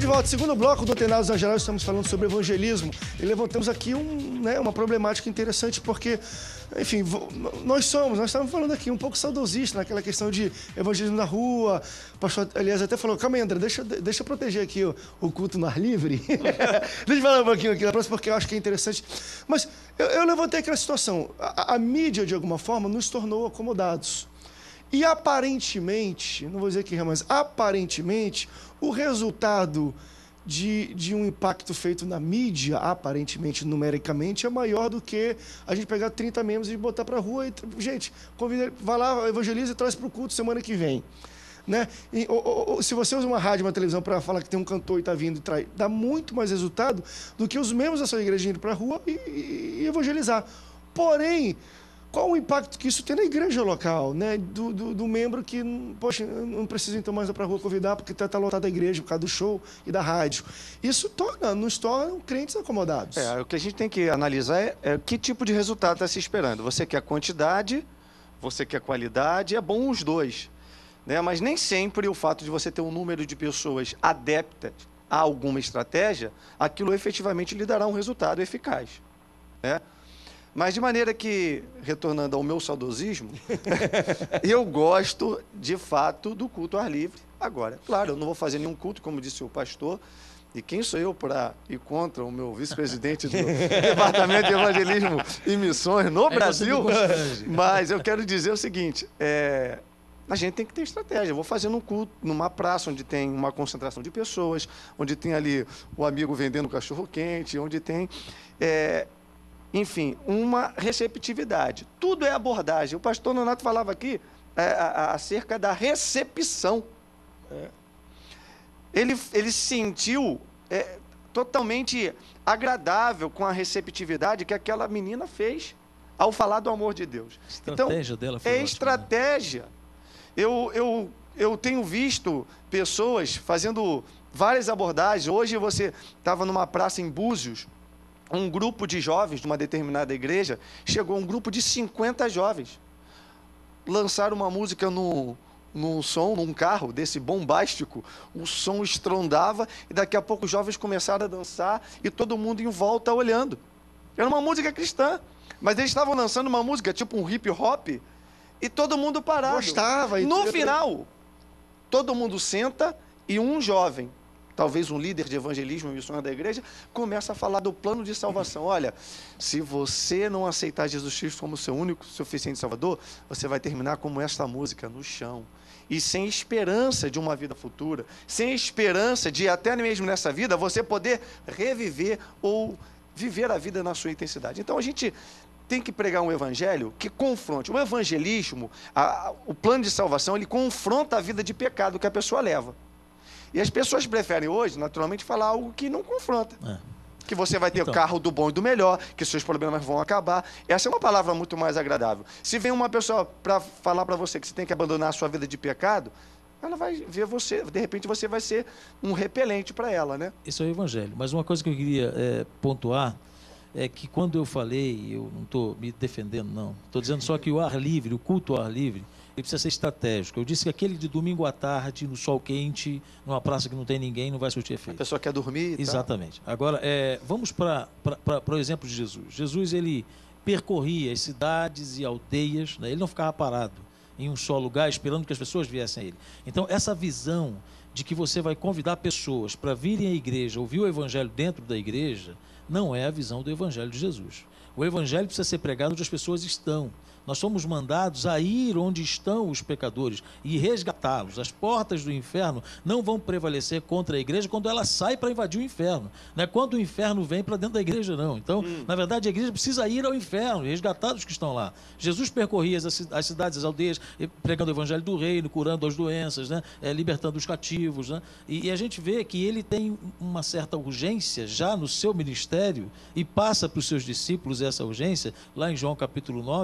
de volta. Segundo bloco do Antenados na Geral, estamos falando sobre evangelismo. E levantamos aqui uma problemática interessante, porque, enfim, nós estamos falando aqui um pouco saudosista naquela questão de evangelismo na rua. O pastor, aliás, até falou, calma aí, André, deixa eu proteger aqui o culto no ar livre. Deixa eu falar um pouquinho aqui na próxima, porque eu acho que é interessante. Mas eu levantei aquela situação. A mídia, de alguma forma, nos tornou acomodados. E aparentemente, não vou dizer que mas aparentemente, o resultado de um impacto feito na mídia, aparentemente, numericamente, é maior do que a gente pegar 30 membros e botar para a rua e, gente, convida, vai lá, evangeliza e traz para o culto semana que vem. Né? Se você usa uma rádio, uma televisão para falar que tem um cantor e está vindo e traz, dá muito mais resultado do que os membros da sua igreja indo para a rua e evangelizar. Porém, qual o impacto que isso tem na igreja local, né? Do membro que, poxa, não precisa então mais ir para a rua convidar porque está lotada a igreja por causa do show e da rádio. Isso nos torna crentes acomodados. O que a gente tem que analisar é que tipo de resultado está se esperando. Você quer quantidade, você quer qualidade, é bom os dois. Né? Mas nem sempre o fato de você ter um número de pessoas adeptas a alguma estratégia, aquilo efetivamente lhe dará um resultado eficaz. Né? Mas de maneira que, retornando ao meu saudosismo, eu gosto, de fato, do culto ao ar livre. Agora, claro, eu não vou fazer nenhum culto, como disse o pastor, e quem sou eu para ir contra o meu vice-presidente do Departamento de Evangelismo e Missões no Brasil? Mas eu quero dizer o seguinte, a gente tem que ter estratégia. Eu vou fazendo um culto numa praça onde tem uma concentração de pessoas, onde tem ali o amigo vendendo cachorro-quente, onde tem... enfim, uma receptividade. Tudo é abordagem. O pastor Nonato falava aqui acerca da recepção. Ele se sentiu totalmente agradável com a receptividade que aquela menina fez ao falar do amor de Deus. A estratégia dela foi ótima, estratégia. Né? Eu tenho visto pessoas fazendo várias abordagens. Hoje você estava numa praça em Búzios, um grupo de jovens de uma determinada igreja, chegou um grupo de 50 jovens. Lançaram uma música num carro desse bombástico, o som estrondava e daqui a pouco os jovens começaram a dançar e todo mundo em volta olhando. Era uma música cristã, mas eles estavam lançando uma música tipo um hip hop e todo mundo parado. Gostava. No final, todo mundo senta e um jovem, talvez um líder de evangelismo e missões da igreja, começa a falar do plano de salvação. Olha, se você não aceitar Jesus Cristo como seu único, suficiente Salvador, você vai terminar como esta música, no chão. E sem esperança de uma vida futura, sem esperança de, até mesmo nessa vida, você poder reviver ou viver a vida na sua intensidade. Então, a gente tem que pregar um evangelho que confronte. O evangelismo, o plano de salvação, ele confronta a vida de pecado que a pessoa leva. E as pessoas preferem hoje, naturalmente, falar algo que não confronta. Que você vai ter o carro do bom e do melhor, que seus problemas vão acabar. Essa é uma palavra muito mais agradável. Se vem uma pessoa para falar para você que você tem que abandonar a sua vida de pecado, ela vai ver você, de repente você vai ser um repelente para ela, né? Isso é o evangelho. Mas uma coisa que eu queria pontuar é que quando eu falei, eu não estou me defendendo, não. Estou dizendo só que o ar livre, o culto ao ar livre, ele precisa ser estratégico. Eu disse que aquele de domingo à tarde, no sol quente, numa praça que não tem ninguém, não vai surtir efeito. A pessoa quer dormir e Exatamente. Tal. Agora, vamos para o exemplo de Jesus. Jesus, ele percorria as cidades e aldeias, né? Ele não ficava parado em um só lugar esperando que as pessoas viessem a ele. Então, essa visão de que você vai convidar pessoas para virem à igreja, ouvir o evangelho dentro da igreja, não é a visão do evangelho de Jesus. O evangelho precisa ser pregado onde as pessoas estão. Nós somos mandados a ir onde estão os pecadores e resgatá-los. As portas do inferno não vão prevalecer contra a igreja quando ela sai para invadir o inferno. Não é quando o inferno vem para dentro da igreja, não. Então, na verdade, a igreja precisa ir ao inferno e resgatar os que estão lá. Jesus percorria as cidades, as aldeias, pregando o evangelho do reino, curando as doenças, né? Libertando os cativos. Né? E a gente vê que ele tem uma certa urgência já no seu ministério e passa para os seus discípulos essa urgência. Lá em João capítulo 9, eu preguei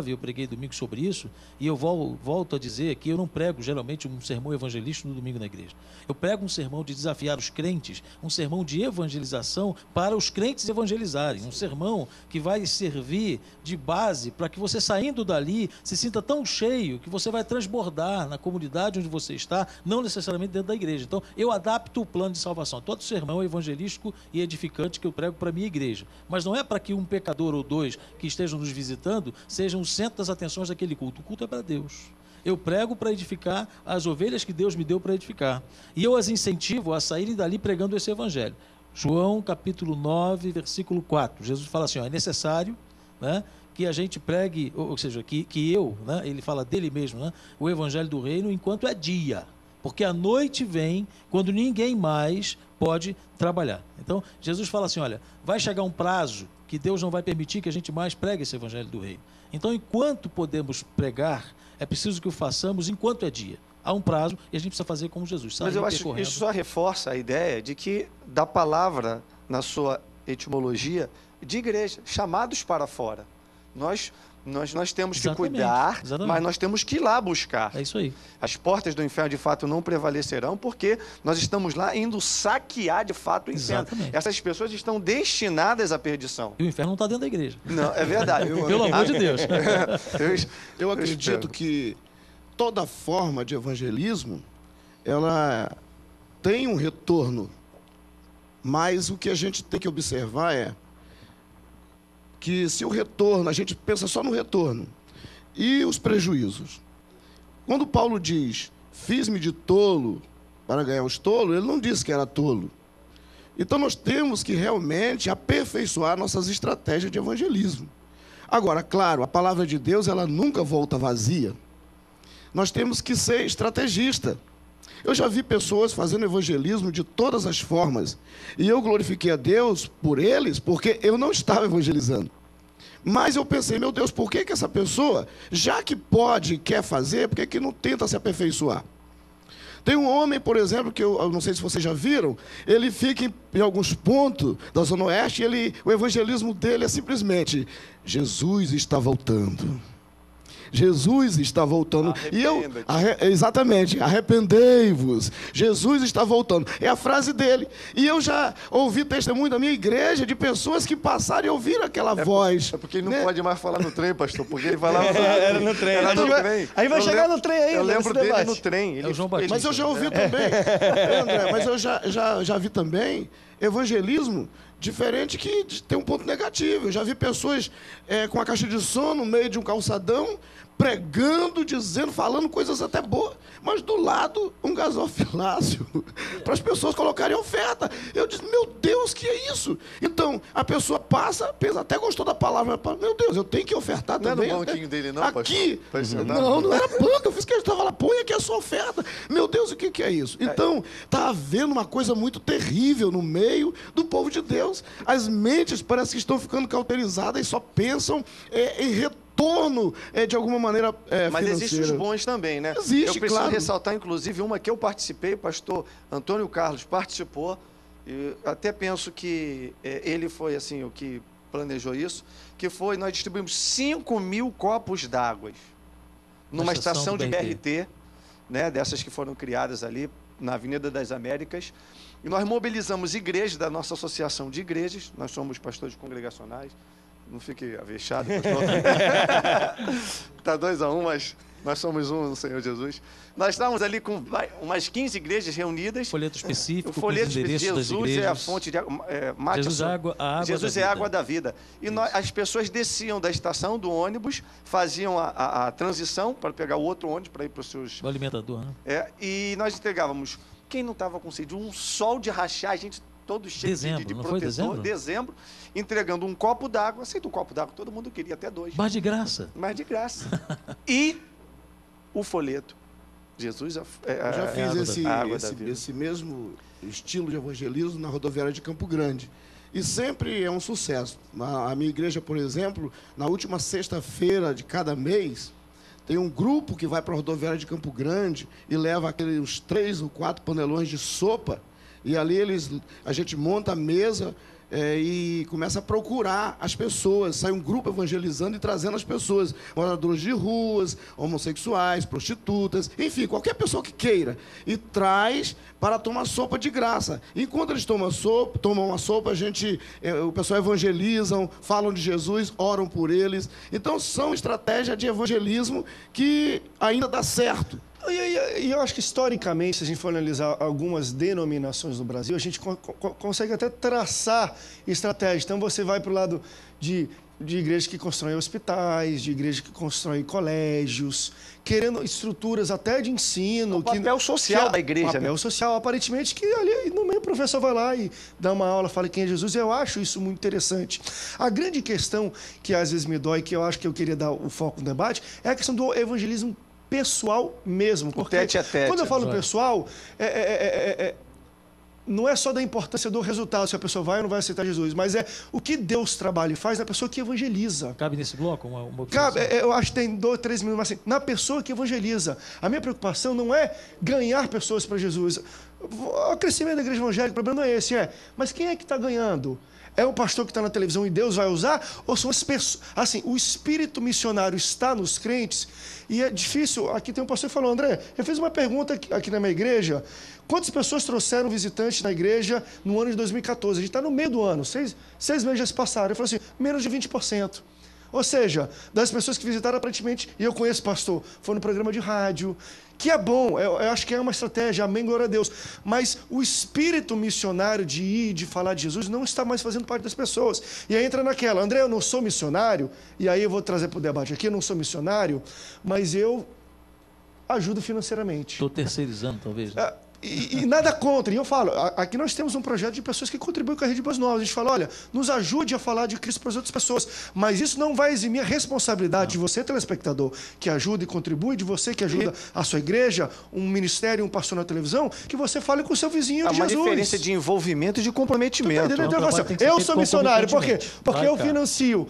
domingo sobre isso, e eu volto a dizer que eu não prego geralmente um sermão evangelístico no domingo na igreja. Eu prego um sermão de desafiar os crentes, um sermão de evangelização para os crentes evangelizarem, um sermão que vai servir de base para que você, saindo dali, se sinta tão cheio que você vai transbordar na comunidade onde você está, não necessariamente dentro da igreja. Então, eu adapto o plano de salvação. Todo sermão evangelístico e edificante que eu prego para a minha igreja. Mas não é para que um pecador ou dois que estejam nos visitando sejam o centro das atenções daquele culto. O culto é para Deus. Eu prego para edificar as ovelhas que Deus me deu para edificar. E eu as incentivo a saírem dali pregando esse evangelho. João capítulo 9, versículo 4. Jesus fala assim, ó, é necessário, né, que a gente pregue, ou seja, que eu, né, ele fala dele mesmo, né, o evangelho do reino enquanto é dia. Porque a noite vem quando ninguém mais pode trabalhar. Então, Jesus fala assim, olha, vai chegar um prazo que Deus não vai permitir que a gente mais pregue esse evangelho do reino. Então, enquanto podemos pregar, é preciso que o façamos enquanto é dia. Há um prazo e a gente precisa fazer como Jesus. Mas eu acho que isso só reforça a ideia de que, da palavra, na sua etimologia, de igreja, chamados para fora. Nós temos que cuidar, mas nós temos que ir lá buscar. É isso aí. As portas do inferno, de fato, não prevalecerão, porque nós estamos lá indo saquear, de fato, o inferno. Exatamente. Essas pessoas estão destinadas à perdição. E o inferno não está dentro da igreja. Não, é verdade. Pelo amor de Deus. Eu acredito que toda forma de evangelismo, ela tem um retorno. Mas o que a gente tem que observar é que se o retorno, a gente pensa só no retorno, e os prejuízos. Quando Paulo diz, fiz-me de tolo para ganhar os tolos, ele não disse que era tolo. Então nós temos que realmente aperfeiçoar nossas estratégias de evangelismo. Agora, claro, a palavra de Deus, ela nunca volta vazia. Nós temos que ser estrategista. Eu já vi pessoas fazendo evangelismo de todas as formas. E eu glorifiquei a Deus por eles, porque eu não estava evangelizando. Mas eu pensei, meu Deus, por que essa pessoa, já que pode e quer fazer, por que não tenta se aperfeiçoar? Tem um homem, por exemplo, que eu não sei se vocês já viram, ele fica em alguns pontos da Zona Oeste, e o evangelismo dele é simplesmente, Jesus está voltando. Jesus está voltando. E eu, exatamente, arrependei-vos. Jesus está voltando. É a frase dele. E eu já ouvi testemunho da minha igreja de pessoas que passaram e ouviram aquela voz. É porque ele não pode mais falar no trem, pastor, porque ele falava... Era no trem. Era no trem. Aí vai chegar no trem ainda. Eu lembro dele no trem. É o João Batista. Mas eu já ouvi também. André, mas eu já vi também evangelismo diferente que tem um ponto negativo. Eu já vi pessoas com a caixa de som no meio de um calçadão, pregando, dizendo, falando coisas até boas, mas do lado um gasofilácio para as pessoas colocarem oferta. Eu disse, meu Deus, que é isso? Então, a pessoa passa, pensa, até gostou da palavra, mas, meu Deus, eu tenho que ofertar não também. Não era o banquinho dele, não, aqui. Não era banco, eu fiz que ele estava lá, põe aqui a sua oferta. Meu Deus, o que é isso? Então, está havendo uma coisa muito terrível no meio do povo de Deus. As mentes parece que estão ficando cauterizadas e só pensam em retorno de alguma maneira mas financeira. existem os bons também, né? Existe, eu preciso claro. ressaltar, inclusive, uma que eu participei, o pastor Antônio Carlos participou, e até penso que ele foi assim o que planejou isso, que foi, nós distribuímos 5.000 copos d'água numa estação de BRT, né, dessas que foram criadas ali na Avenida das Américas, e nós mobilizamos igrejas da nossa associação de igrejas, nós somos pastores congregacionais, não fique avexado, pastor. Está 2-1, mas nós somos um no Senhor Jesus. Nós estávamos ali com umas 15 igrejas reunidas. Folheto específico, o folheto com os endereços das igrejas. Jesus é a fonte de água. Jesus é a água Jesus da é a vida. água da vida. E as pessoas desciam da estação do ônibus, faziam a transição para pegar o outro ônibus para ir para os seus... O alimentador, né? E nós entregávamos. Quem não estava com sede? Um sol de rachar, a gente todo cheio de não protetor. foi dezembro? Dezembro, entregando um copo d'água. Aceita um copo d'água, todo mundo queria, até 2. Mas de graça. Mas de graça. E o folheto. Jesus Eu já fiz vida. esse mesmo estilo de evangelismo na rodoviária de Campo Grande. E sempre é um sucesso. A minha igreja, por exemplo, na última sexta-feira de cada mês, tem um grupo que vai para a rodoviária de Campo Grande e leva aqueles 3 ou 4 panelões de sopa. E ali a gente monta a mesa, e começa a procurar as pessoas, sai um grupo evangelizando e trazendo as pessoas, moradores de ruas, homossexuais, prostitutas, enfim, qualquer pessoa que queira, e traz para tomar sopa de graça. Enquanto eles tomam a sopa, o pessoal evangelizam, falam de Jesus, oram por eles. Então, são estratégias de evangelismo que ainda dá certo. E eu acho que, historicamente, se a gente for analisar algumas denominações no Brasil, a gente consegue até traçar estratégias. Então, você vai para o lado de igrejas que constroem hospitais, de igrejas que constroem colégios, querendo estruturas até de ensino. O papel social da igreja, papel social, aparentemente, que ali no meio o professor vai lá e dá uma aula, fala quem é Jesus. Eu acho isso muito interessante. A grande questão que às vezes me dói, que eu acho que eu queria dar o foco no debate, é a questão do evangelismo pessoal mesmo. Porque tete a tete. Quando eu falo pessoal, não é só da importância do resultado, se a pessoa vai ou não vai aceitar Jesus, mas é o que Deus trabalha e faz na pessoa que evangeliza. Cabe nesse bloco uma Cabe, eu acho que tem 2, 3 minutos, mas assim, na pessoa que evangeliza. A minha preocupação não é ganhar pessoas para Jesus. O crescimento da igreja evangélica, o problema não é esse, mas quem é que está ganhando? É o pastor que está na televisão e Deus vai usar? Ou são as pessoas? Assim, o espírito missionário está nos crentes e é difícil. Aqui tem um pastor que falou, André, eu fiz uma pergunta aqui na minha igreja. Quantas pessoas trouxeram visitantes na igreja no ano de 2014? A gente está no meio do ano, 6 meses já se passaram. Eu falei assim, menos de 20%. Ou seja, das pessoas que visitaram aparentemente, e eu conheço pastor, foi no programa de rádio, que é bom, eu acho que é uma estratégia, amém, glória a Deus. Mas o espírito missionário de ir, de falar de Jesus, não está mais fazendo parte das pessoas. E aí entra naquela, André, eu não sou missionário, e aí eu vou trazer para o debate aqui, eu não sou missionário, mas eu ajudo financeiramente. Estou terceirizando, talvez. Né? E nada contra. E eu falo, aqui nós temos um projeto de pessoas que contribuem com a Rede Boas Novas. A gente fala, olha, nos ajude a falar de Cristo para as outras pessoas. Mas isso não vai eximir a responsabilidade de você, telespectador, que ajuda e contribui, de você que ajuda a sua igreja, um ministério, um pastor na televisão, que você fale com o seu vizinho de Jesus. Há uma diferença de envolvimento e de comprometimento. Eu sou missionário, por quê? Porque eu financio.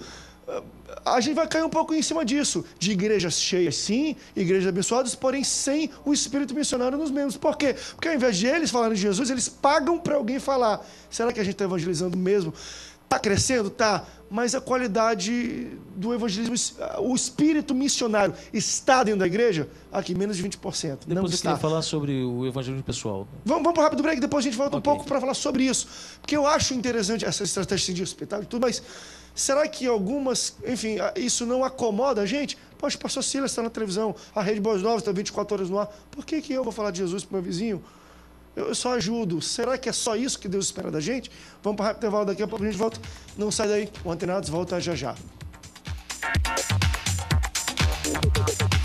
A gente vai cair um pouco em cima disso, de igrejas cheias, sim, igrejas abençoadas, porém sem o espírito missionário nos membros. Por quê? Porque ao invés de eles falarem de Jesus, eles pagam para alguém falar. Será que a gente está evangelizando mesmo? Está crescendo? Está. Mas a qualidade do evangelismo, o espírito missionário está dentro da igreja? Aqui, menos de 20%. Depois eu queria falar sobre o evangelismo pessoal. Vamos para um rápido break, depois a gente volta um pouco para falar sobre isso. Porque eu acho interessante essa estratégia de hospital e tudo, mas será que algumas, enfim, isso não acomoda a gente? Poxa, o pastor Silas está na televisão, a Rede Boas Novas está 24 horas no ar. Por que eu vou falar de Jesus para o meu vizinho? Eu só ajudo. Será que é só isso que Deus espera da gente? Vamos para o rápido intervalo, daqui a pouco a gente volta. Não sai daí, o Antenados volta já já.